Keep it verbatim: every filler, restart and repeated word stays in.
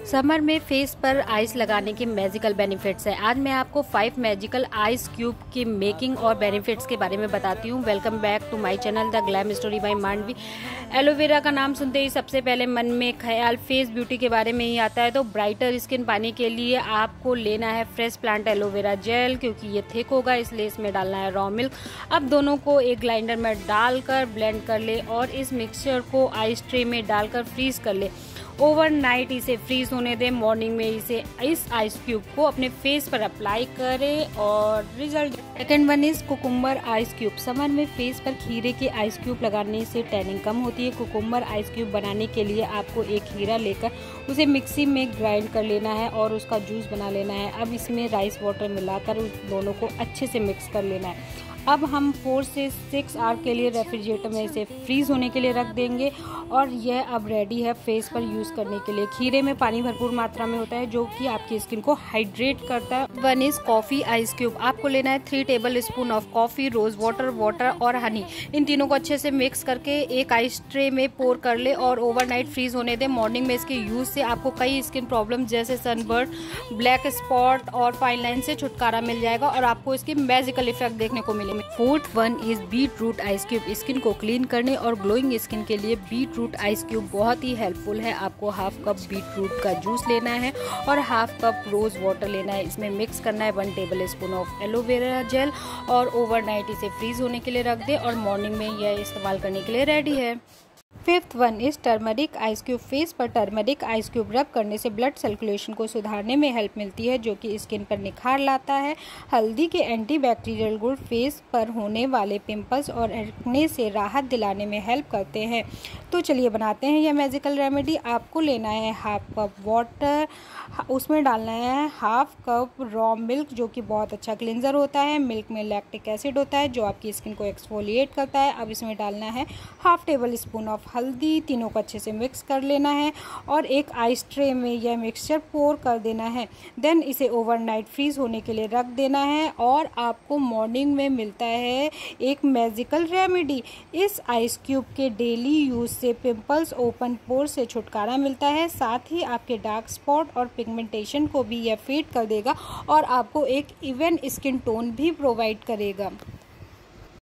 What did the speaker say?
Summer में face पर ice लगाने के मैजिकल बेनिफिट्स है। आज मैं आपको फाइव मैजिकल आइस क्यूब की मेकिंग और बेनिफिट्स के बारे में बताती हूँ। Welcome back to my channel the glam story by Mandavi. Aloe vera का नाम सुनते ही सबसे पहले मन में ख्याल फेस ब्यूटी के बारे में ही आता है। तो ब्राइटर स्किन पाने के लिए आपको लेना है फ्रेश प्लांट एलोवेरा जेल, क्योंकि ये थिक होगा इसलिए इसमें डालना है रॉ मिल्क। अब दोनों को एक ग्राइंडर में डालकर ब्लेंड कर ले और इस मिक्सचर को आइस ट्रे में डालकर फ्रीज कर ले। ओवरनाइट इसे फ्रीज होने दें। मॉर्निंग में इसे इस आइस क्यूब को अपने फेस पर अप्लाई करें और result. Second one is cucumber ice cube. Summer में फेस पर खीरे के आइस क्यूब लगाने से टैनिंग कम होती है। कुकुम्बर आइस क्यूब बनाने के लिए आपको एक खीरा लेकर उसे मिक्सी में ग्राइंड कर लेना है और उसका जूस बना लेना है। अब इसमें राइस वाटर मिलाकर उस दोनों को अच्छे से मिक्स कर लेना है। अब हम फोर से सिक्स आवर के लिए रेफ्रिजरेटर में इसे फ्रीज होने के लिए रख देंगे और यह अब रेडी है फेस पर यूज़ करने के लिए। खीरे में पानी भरपूर मात्रा में होता है जो कि आपकी स्किन को हाइड्रेट करता है। One is coffee ice cube. आपको लेना है three tablespoon of coffee, rose water, water और हनी। इन तीनों को अच्छे से मिक्स करके एक आइस ट्रे में पोर कर ले और ओवरनाइट फ्रीज होने दें। मॉर्निंग में इसके यूज़ से आपको कई स्किन प्रॉब्लम जैसे सनबर्न, ब्लैक स्पॉट और फाइन लाइन से छुटकारा मिल जाएगा और आपको इसके मैजिकल इफेक्ट देखने को मिलेंगे। Fourth one is beetroot ice cube. Skin को क्लीन करने और ग्लोइंग स्किन के लिए बीट रूट आइस क्यूब बहुत ही हेल्पफुल है। आपको हाफ कप बीट रूट का जूस लेना है और हाफ कप रोज वाटर लेना है। इसमें मिक्स करना है one tablespoon of aloe vera gel और ओवरनाइट इसे फ्रीज होने के लिए रख दे और मॉर्निंग में यह इस्तेमाल करने के लिए रेडी है। Fifth one is turmeric ice cube. Face पर टर्मरिक आइस क्यूब रब करने से ब्लड सर्कुलेशन को सुधारने में हेल्प मिलती है जो कि स्किन पर निखार लाता है। हल्दी के एंटीबैक्टीरियल गुण फेस पर होने वाले पिंपल्स और एक्ने से राहत दिलाने में हेल्प करते हैं। तो चलिए बनाते हैं यह मैजिकल रेमेडी। आपको लेना है हाफ कप वाटर, उसमें डालना है हाफ कप रॉ मिल्क जो कि बहुत अच्छा क्लिनजर होता है। मिल्क में लैक्टिक एसिड होता है जो आपकी स्किन को एक्सफोलिएट करता है। अब इसमें डालना है हाफ टेबल स्पून ऑफ हल्दी। तीनों को अच्छे से मिक्स कर लेना है और एक आइस ट्रे में यह मिक्सचर पोर कर देना है। देन इसे ओवरनाइट फ्रीज होने के लिए रख देना है और आपको मॉर्निंग में मिलता है एक मैजिकल रेमेडी। इस आइस क्यूब के डेली यूज से पिंपल्स, ओपन पोर से छुटकारा मिलता है। साथ ही आपके डार्क स्पॉट और पिगमेंटेशन को भी यह फेड कर देगा और आपको एक इवन स्किन टोन भी प्रोवाइड करेगा।